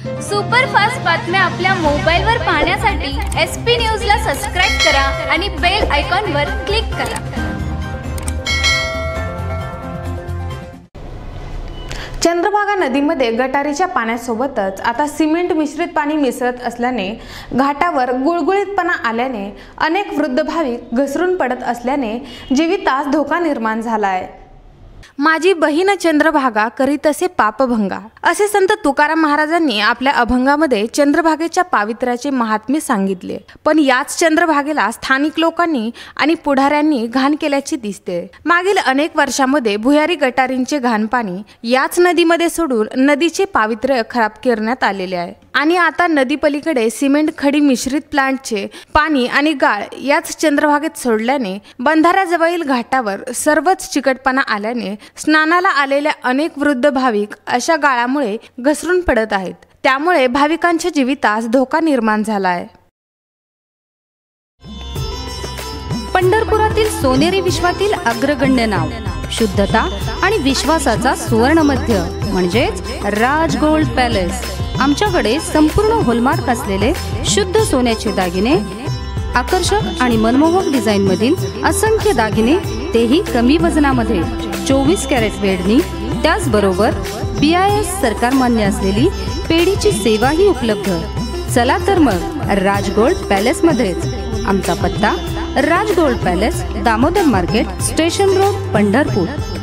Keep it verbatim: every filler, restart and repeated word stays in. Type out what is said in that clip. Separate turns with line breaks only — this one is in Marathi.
सुपरफास्ट बातम्या आपल्या मोबाईलवर पाहण्यासाठी एस पी न्यूजला सबस्क्राइब करा आणि बेल आयकॉनवर क्लिक करा।
चंद्रभागा नदीमध्ये गटारीच्या पाण्यासोबतच आता सिमेंट मिश्रित पाणी मिसळत असल्याने घाटावर गुळगुळीतपणा आल्याने अनेक वृद्ध भाविक घसरून पडत असल्याने जीवितास धोका निर्माण झाला आहे। माझी बहीण चंद्रभागा करी तसे पापभंगा असे संत तुकाराम महाराजांनी आपल्या अभंगामध्ये चंद्रभागेच्या पावित्र्याचे महात्म्य सांगितले। पण याच चंद्रभागेला स्थानिक लोकांनी आणि पुढाऱ्यांनी घाण केल्याचे दिसते। मागील अनेक वर्षांमध्ये भुयारी गटारींचे घाण पाणी याच नदीमध्ये सोडून नदीचे पावित्र्य खराब करण्यात आलेले आहे आणि आता नदीपलीकडे सिमेंट खडी मिश्रित प्लांटचे पाणी आणि गाळ याच चंद्रभागेत सोडल्याने बंधाऱ्याजवळील घाटावर सर्वच चिकटपणा आल्याने स्नानाला आलेल्या अनेक वृद्ध भाविक अशा गाळामुळे घसरून पडत आहेत। त्यामुळे भाविकांच्या जीवितास धोका निर्माण झाला आहे।
पंढरपुरातील सोनेरी विश्वातील अग्रगण्य नाव, शुद्धता आणि विश्वासाचा सुवर्ण मध्य म्हणजेच राज गोल्ड पॅलेस। आमच्याकडे संपूर्ण हॉलमार्क असलेले शुद्ध सोन्याचे दागिने, आकर्षक आणि मनमोहक डिझाईन मधील असंख्य दागिने, तेही कमी वजनामध्ये, चोवीस कॅरेट वेढणी, त्याचबरोबर बी आय एस सरकार मान्य असलेली पेढीची सेवाही उपलब्ध। चला तर मग राज गोल्ड पॅलेस मध्येच। आमचा पत्ता Raj gold palace, Damodar market, station road, Pandharpur.